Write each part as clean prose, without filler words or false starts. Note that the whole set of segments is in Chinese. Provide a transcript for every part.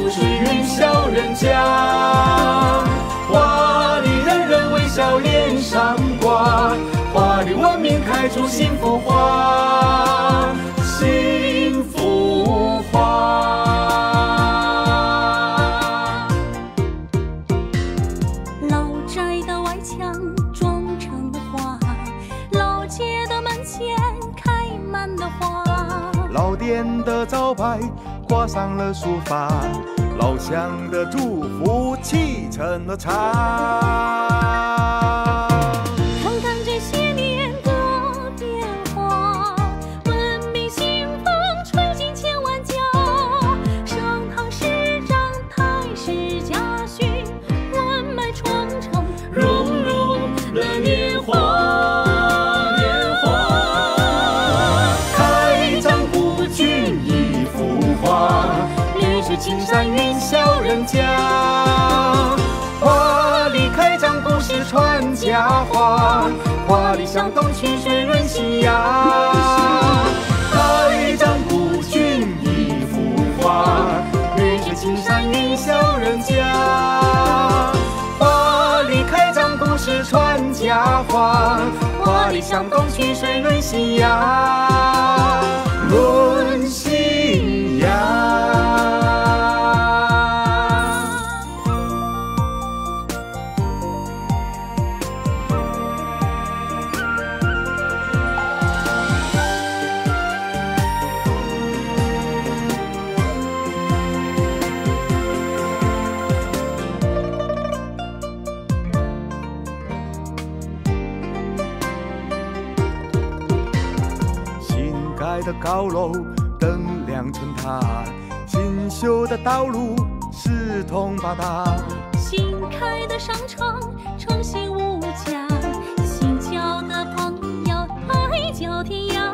富水云笑人家。华丽人人微笑脸上挂，华丽文明开出幸福花，幸福花。 老宅的外墙装成了花，老街的门前开满了花， 老店的招牌挂上了书法，老乡的祝福砌成了茶。 看看这些年的变化，文明兴风吹进千万家，升堂师长太师家训，文脉传承融融了年华，年华开张不惧一幅画，绿水青山云笑人家。华丽开张故事传佳话，华丽向东曲水润心呀。开张不惧一幅画，绿水青山云笑人家。华丽开张故事传佳话，华丽向东曲水润心呀，润心呀。 盖的高楼灯亮成塔，新修的道路四通八达， 新开的商场诚信无价，新交的朋友海角天涯。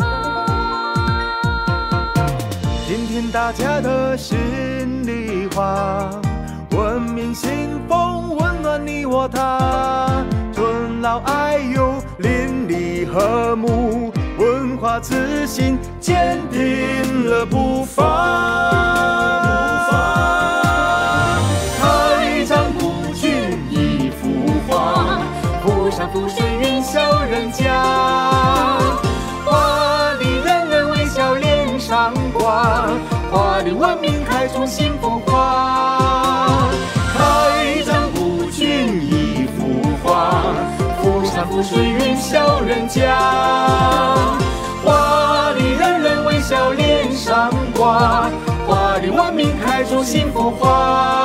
听听大家的心里话，文明信风温暖你我他，尊老爱幼邻里和睦，文化自信坚定了步伐。 开张不惧一幅画，富山富水云笑人家。华丽人人微笑脸上挂，华丽文明开出幸福花。开张不惧一幅画，富山富水云笑人家。华丽人人微笑脸上挂，华丽文明开出幸福花。